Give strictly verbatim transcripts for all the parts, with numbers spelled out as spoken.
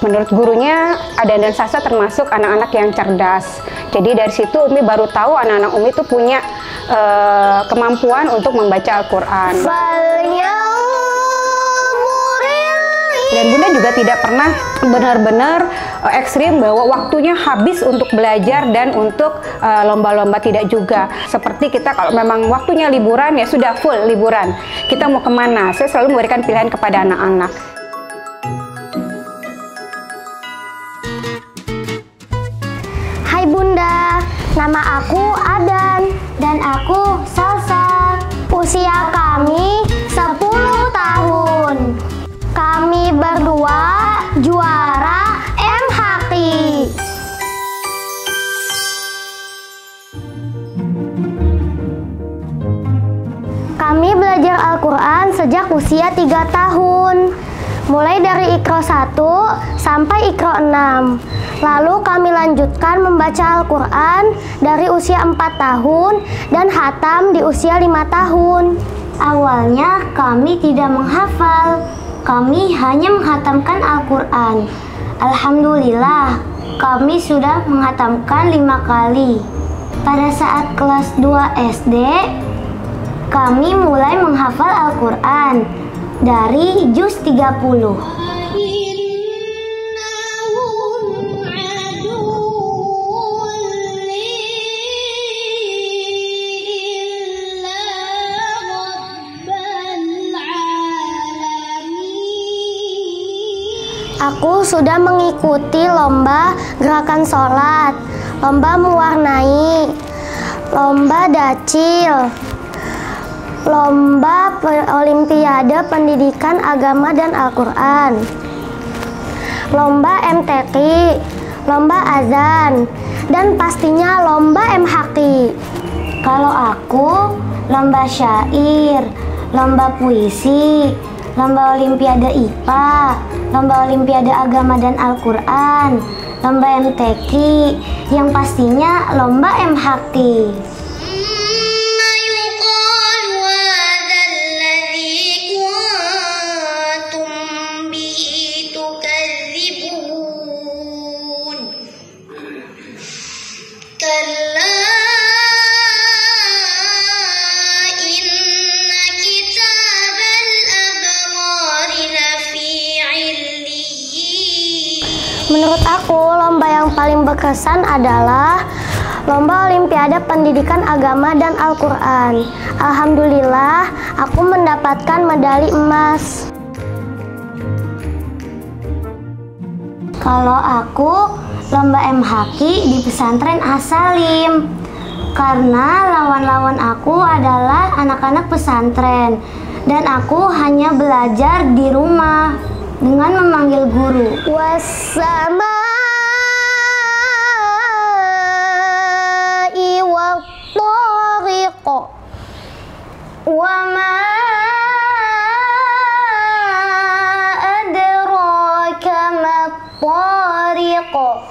Menurut gurunya, Adan dan Sasa termasuk anak-anak yang cerdas. Jadi dari situ Umi baru tahu anak-anak Umi itu punya uh, kemampuan untuk membaca Al-Quran. Dan Bunda juga tidak pernah benar-benar uh, ekstrim bahwa waktunya habis untuk belajar dan untuk lomba-lomba, uh, tidak juga. Seperti kita kalau memang waktunya liburan, ya sudah full liburan. Kita mau kemana? Saya selalu memberikan pilihan kepada anak-anak. Hai Bunda, nama aku Adan dan aku Salsa. Usia kami sepuluh tahun. Kami berdua juara M H Q I. Kami belajar Al-Quran sejak usia tiga tahun. Mulai dari Iqra satu sampai Iqra enam. Lalu kami lanjutkan membaca Al-Quran dari usia empat tahun dan khatam di usia lima tahun. Awalnya kami tidak menghafal. Kami hanya menghatamkan Al-Quran. Alhamdulillah, kami sudah menghatamkan lima kali. Pada saat kelas dua S D, kami mulai menghafal Al-Quran dari juz tiga puluh. Aku sudah mengikuti lomba gerakan sholat, lomba mewarnai, lomba dacil, lomba olimpiade pendidikan agama dan Al-Quran, lomba M T Q I, lomba azan, dan pastinya lomba M H Q I. Kalau aku, lomba syair, lomba puisi, lomba olimpiade I P A, lomba olimpiade agama dan Al-Quran, lomba M T Q I, yang pastinya lomba M H Q I. Menurut aku, lomba yang paling berkesan adalah lomba olimpiade pendidikan agama dan Al-Quran. Alhamdulillah, aku mendapatkan medali emas. Kalau aku, lomba M H Q I di pesantren As-Salim. Karena lawan-lawan aku adalah anak-anak pesantren. Dan aku hanya belajar di rumah dengan memanggil guru. Wassama'i wattariq wa ma adraka mattariq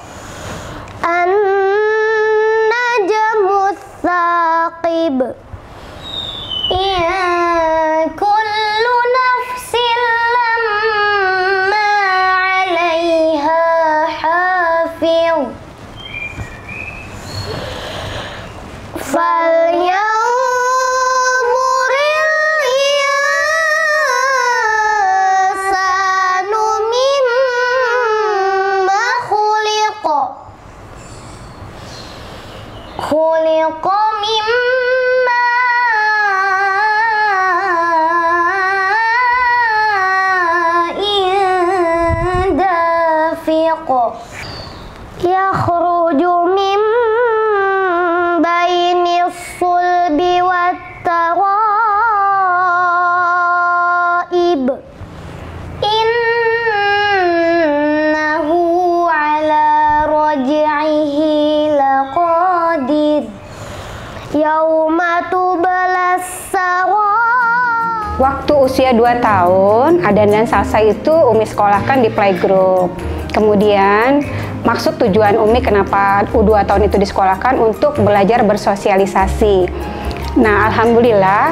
an-najmu tsaqib in kullu nafsin lamma 'alaiha hafiz falyanzuril insanu mimma khuliqa khuliqa mimma yakhruju min bainis sulbi wat taraib innahu ala raj'ihi laqadir yauma tubalas sarab. Waktu usia dua tahun, Adan dan Salsa itu Umi sekolahkan di playgroup. Kemudian maksud tujuan Umi kenapa U dua tahun itu disekolahkan untuk belajar bersosialisasi. Nah, alhamdulillah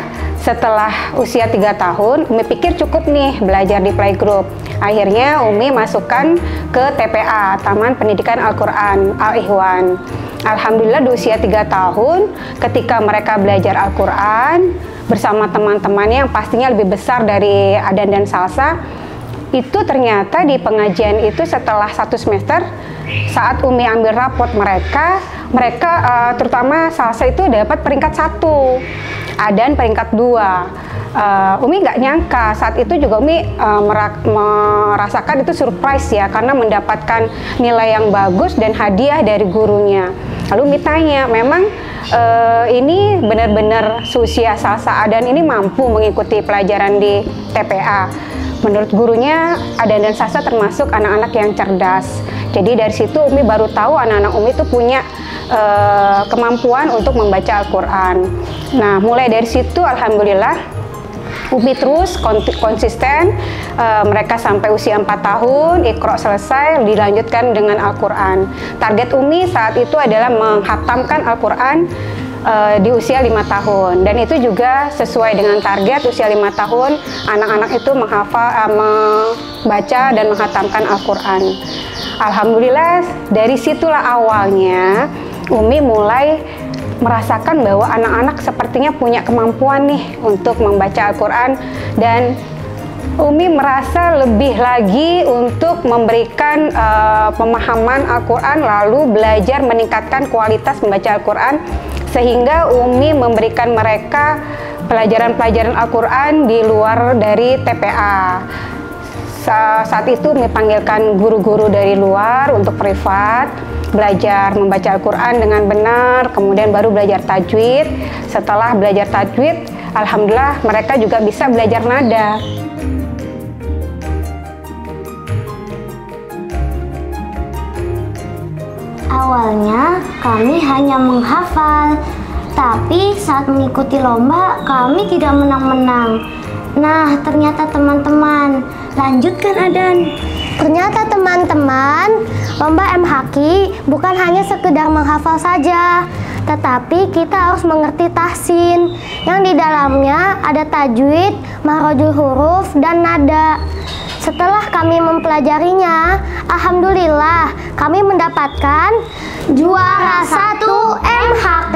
setelah usia tiga tahun, Umi pikir cukup nih belajar di playgroup. Akhirnya Umi masukkan ke T P A, Taman Pendidikan Al-Quran Al-Ikhwan. Alhamdulillah di usia tiga tahun, ketika mereka belajar Al-Quran bersama teman-temannya yang pastinya lebih besar dari Adan dan Salsa, itu ternyata di pengajian itu setelah satu semester, saat Umi ambil raport mereka, mereka uh, terutama Salsa itu dapat peringkat satu, Adan peringkat dua. Uh, Umi nggak nyangka, saat itu juga Umi uh, merasakan itu surprise ya, karena mendapatkan nilai yang bagus dan hadiah dari gurunya. Lalu Umi tanya, memang uh, ini benar-benar seusia Salsa Adan ini mampu mengikuti pelajaran di T P A? Menurut gurunya, Adan dan Salsa termasuk anak-anak yang cerdas. Jadi dari situ Umi baru tahu anak-anak Umi itu punya uh, kemampuan untuk membaca Al-Quran. Nah, mulai dari situ Alhamdulillah Umi terus konsisten, uh, mereka sampai usia empat tahun, Iqra selesai, dilanjutkan dengan Al-Quran. Target Umi saat itu adalah menghatamkan Al-Quran uh, di usia lima tahun, dan itu juga sesuai dengan target usia lima tahun, anak-anak itu menghafal, uh, membaca dan menghatamkan Al-Quran. Alhamdulillah dari situlah awalnya Umi mulai merasakan bahwa anak-anak sepertinya punya kemampuan nih untuk membaca Al-Quran, dan Umi merasa lebih lagi untuk memberikan uh, pemahaman Al-Quran, lalu belajar meningkatkan kualitas membaca Al-Quran, sehingga Umi memberikan mereka pelajaran-pelajaran Al-Quran di luar dari T P A. Sa saat itu Umi panggilkan guru-guru dari luar untuk privat, belajar membaca Al-Quran dengan benar, kemudian baru belajar tajwid. Setelah belajar tajwid, alhamdulillah mereka juga bisa belajar nada. Awalnya kami hanya menghafal, tapi saat mengikuti lomba kami tidak menang-menang. Nah, ternyata teman-teman, lanjutkan Adan. Ternyata teman-teman, lomba M H Q bukan hanya sekedar menghafal saja, tetapi kita harus mengerti tahsin, yang di dalamnya ada tajwid, makhrajul huruf, dan nada. Setelah kami mempelajarinya, alhamdulillah kami mendapatkan juara satu M H Q.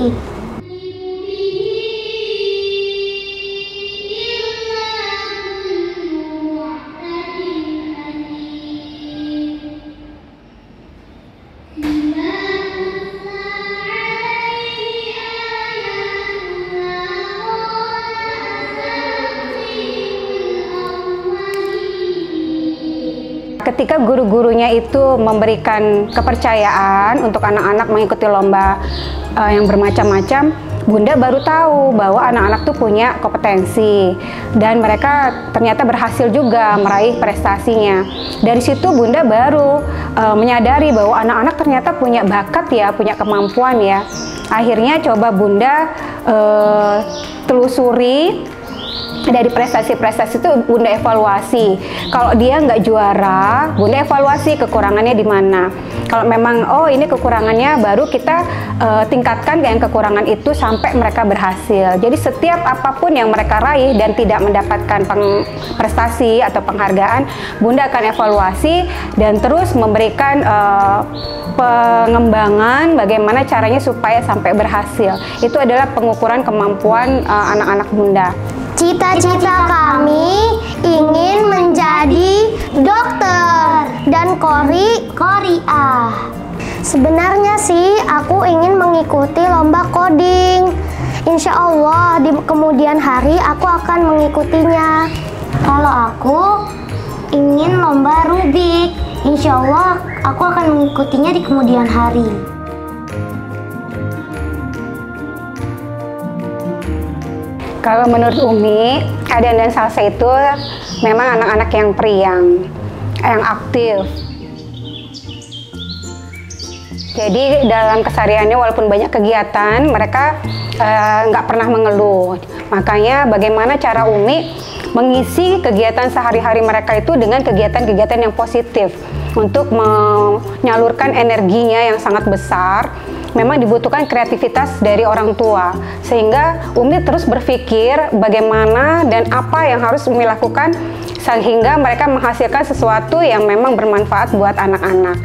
Ketika guru-gurunya itu memberikan kepercayaan untuk anak-anak mengikuti lomba uh, yang bermacam-macam, Bunda baru tahu bahwa anak-anak tuh punya kompetensi, dan mereka ternyata berhasil juga meraih prestasinya. Dari situ Bunda baru uh, menyadari bahwa anak-anak ternyata punya bakat ya, punya kemampuan ya. Akhirnya coba Bunda uh, telusuri dari prestasi-prestasi itu, Bunda evaluasi. Kalau dia nggak juara, Bunda evaluasi kekurangannya di mana. Kalau memang oh ini kekurangannya, baru kita uh, tingkatkan yang kekurangan itu sampai mereka berhasil. Jadi setiap apapun yang mereka raih dan tidak mendapatkan prestasi atau penghargaan, Bunda akan evaluasi dan terus memberikan uh, pengembangan bagaimana caranya supaya sampai berhasil. Itu adalah pengukuran kemampuan uh, anak-anak Bunda. Cita-cita kami ingin menjadi dokter dan kori koriah. Sebenarnya sih aku ingin mengikuti lomba coding. Insya Allah di kemudian hari aku akan mengikutinya. Kalau aku ingin lomba Rubik, insya Allah aku akan mengikutinya di kemudian hari. Kalau menurut Umi, Adan dan Salsa itu memang anak-anak yang periang, yang aktif. Jadi dalam kesehariannya walaupun banyak kegiatan, mereka nggak uh, pernah mengeluh. Makanya bagaimana cara Umi mengisi kegiatan sehari-hari mereka itu dengan kegiatan-kegiatan yang positif untuk menyalurkan energinya yang sangat besar memang dibutuhkan kreativitas dari orang tua, sehingga Umi terus berpikir bagaimana dan apa yang harus Umi lakukan sehingga mereka menghasilkan sesuatu yang memang bermanfaat buat anak-anak.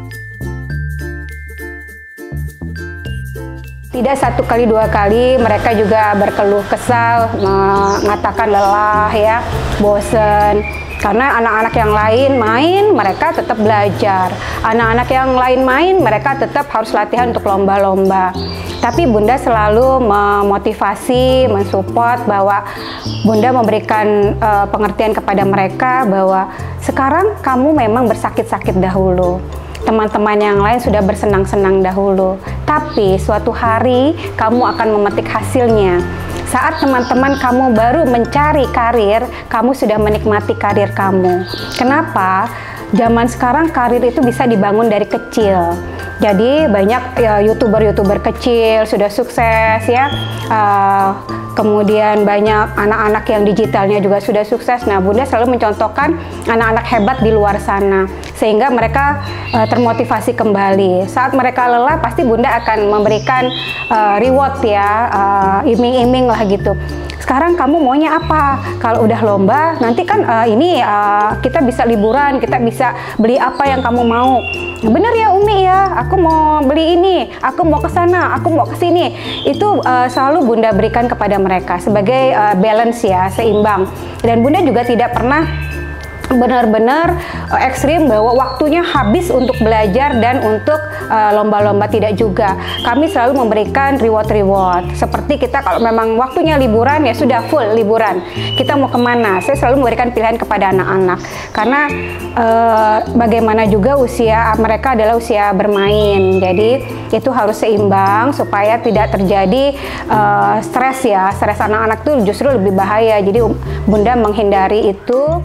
Tidak satu kali dua kali mereka juga berkeluh kesal, mengatakan lelah ya, bosen. Karena anak-anak yang lain main, mereka tetap belajar. Anak-anak yang lain main, mereka tetap harus latihan untuk lomba-lomba. Tapi Bunda selalu memotivasi, mensupport bahwa Bunda memberikan uh, pengertian kepada mereka bahwa sekarang kamu memang bersakit-sakit dahulu. Teman-teman yang lain sudah bersenang-senang dahulu, tapi suatu hari kamu akan memetik hasilnya. Saat teman-teman kamu baru mencari karir, kamu sudah menikmati karir kamu. Kenapa? Zaman sekarang karir itu bisa dibangun dari kecil. Jadi banyak ya, youtuber-youtuber kecil sudah sukses ya. Uh, kemudian banyak anak-anak yang digitalnya juga sudah sukses. Nah, Bunda selalu mencontohkan anak-anak hebat di luar sana, sehingga mereka uh, termotivasi kembali. Saat mereka lelah, pasti Bunda akan memberikan uh, reward ya, uh, iming-iming lah gitu. Sekarang kamu maunya apa? Kalau udah lomba, nanti kan uh, ini uh, kita bisa liburan, kita bisa beli apa yang kamu mau. Bener ya Umi ya, aku mau beli ini, aku mau ke sana, aku mau ke sini. Itu uh, selalu Bunda berikan kepada mereka sebagai uh, balance ya, seimbang. Dan Bunda juga tidak pernah benar-benar uh, ekstrim bahwa waktunya habis untuk belajar dan untuk lomba-lomba, uh, tidak juga. Kami selalu memberikan reward-reward. Seperti kita kalau memang waktunya liburan ya sudah full liburan. Kita mau kemana? Saya selalu memberikan pilihan kepada anak-anak. Karena uh, bagaimana juga usia mereka adalah usia bermain. Jadi itu harus seimbang supaya tidak terjadi uh, stres ya. Stres anak-anak tuh justru lebih bahaya. Jadi Bunda menghindari itu.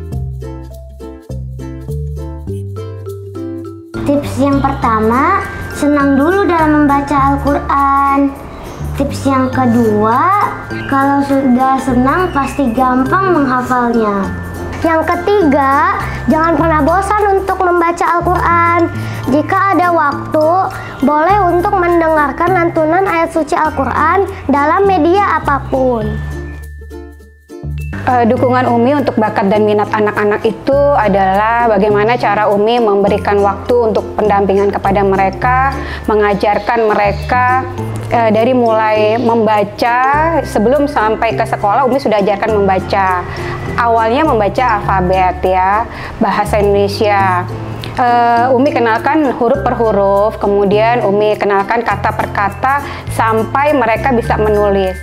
Tips yang pertama, senang dulu dalam membaca Al-Quran. Tips yang kedua, kalau sudah senang pasti gampang menghafalnya. Yang ketiga, jangan pernah bosan untuk membaca Al-Quran. Jika ada waktu, boleh untuk mendengarkan lantunan ayat suci Al-Quran dalam media apapun. Uh, dukungan Umi untuk bakat dan minat anak-anak itu adalah bagaimana cara Umi memberikan waktu untuk pendampingan kepada mereka, mengajarkan mereka uh, dari mulai membaca. Sebelum sampai ke sekolah, Umi sudah ajarkan membaca. Awalnya membaca alfabet ya, bahasa Indonesia. Uh, Umi kenalkan huruf per huruf, kemudian Umi kenalkan kata per kata sampai mereka bisa menulis.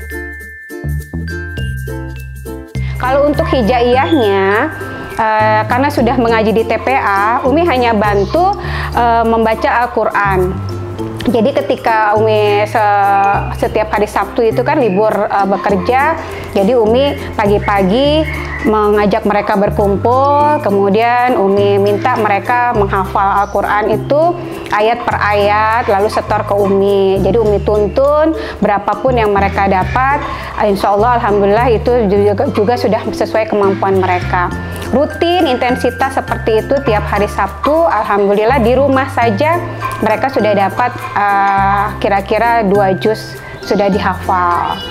Kalau untuk hijaiyahnya, uh, karena sudah mengaji di T P A, Umi hanya bantu uh, membaca Al-Quran. Jadi ketika Umi se setiap hari Sabtu itu kan libur uh, bekerja, jadi Umi pagi-pagi mengajak mereka berkumpul, kemudian Umi minta mereka menghafal Al-Quran itu ayat per ayat, lalu setor ke Umi. Jadi Umi tuntun berapapun yang mereka dapat, insya Allah Alhamdulillah itu juga, juga sudah sesuai kemampuan mereka. Rutin intensitas seperti itu tiap hari Sabtu, Alhamdulillah di rumah saja mereka sudah dapat kira-kira uh, dua juz sudah dihafal.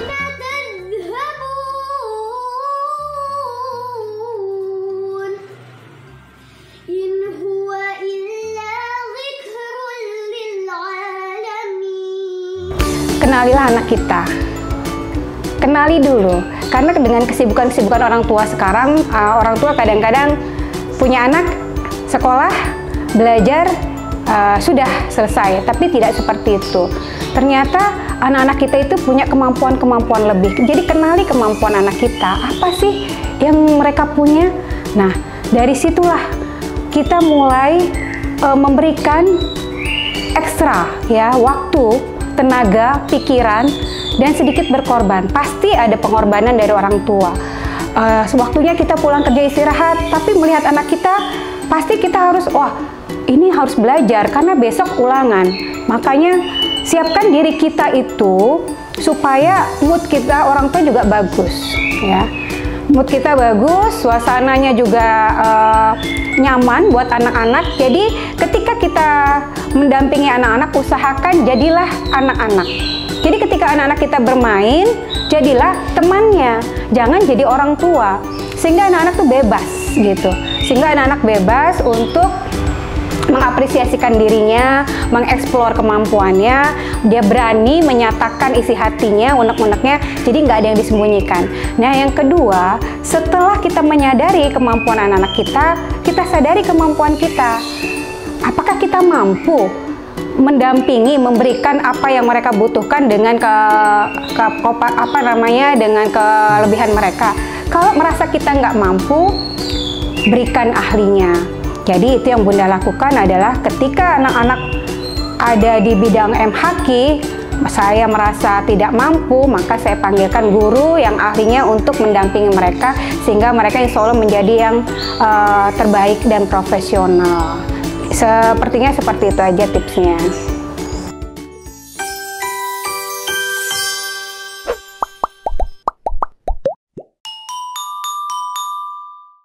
Kenalilah anak kita, kenali dulu, karena dengan kesibukan-kesibukan orang tua sekarang, uh, orang tua kadang-kadang punya anak, sekolah, belajar, uh, sudah selesai, tapi tidak seperti itu. Ternyata anak-anak kita itu punya kemampuan-kemampuan lebih, jadi kenali kemampuan anak kita, apa sih yang mereka punya. Nah, dari situlah kita mulai uh, memberikan ekstra ya, waktu, tenaga, pikiran, dan sedikit berkorban. Pasti ada pengorbanan dari orang tua. Uh, sewaktunya kita pulang kerja istirahat, tapi melihat anak kita, pasti kita harus, wah ini harus belajar karena besok ulangan. Makanya siapkan diri kita itu supaya mood kita orang tua juga bagus, ya. Mood kita bagus, suasananya juga uh, nyaman buat anak-anak. Jadi ketika kita mendampingi anak-anak, usahakan jadilah anak-anak. Jadi ketika anak-anak kita bermain, jadilah temannya, jangan jadi orang tua. Sehingga anak-anak tuh bebas gitu. Sehingga anak-anak bebas untuk mengapresiasikan dirinya, mengeksplor kemampuannya, dia berani menyatakan isi hatinya, unek-uneknya, jadi nggak ada yang disembunyikan. Nah, yang kedua, setelah kita menyadari kemampuan anak-anak kita, kita sadari kemampuan kita. Apakah kita mampu mendampingi, memberikan apa yang mereka butuhkan dengan ke, ke apa namanya, dengan kelebihan mereka. Kalau merasa kita nggak mampu, berikan ahlinya. Jadi itu yang Bunda lakukan adalah ketika anak-anak ada di bidang M H Q, saya merasa tidak mampu, maka saya panggilkan guru yang ahlinya untuk mendampingi mereka, sehingga mereka insya Allah menjadi yang uh, terbaik dan profesional. Sepertinya seperti itu aja tipsnya.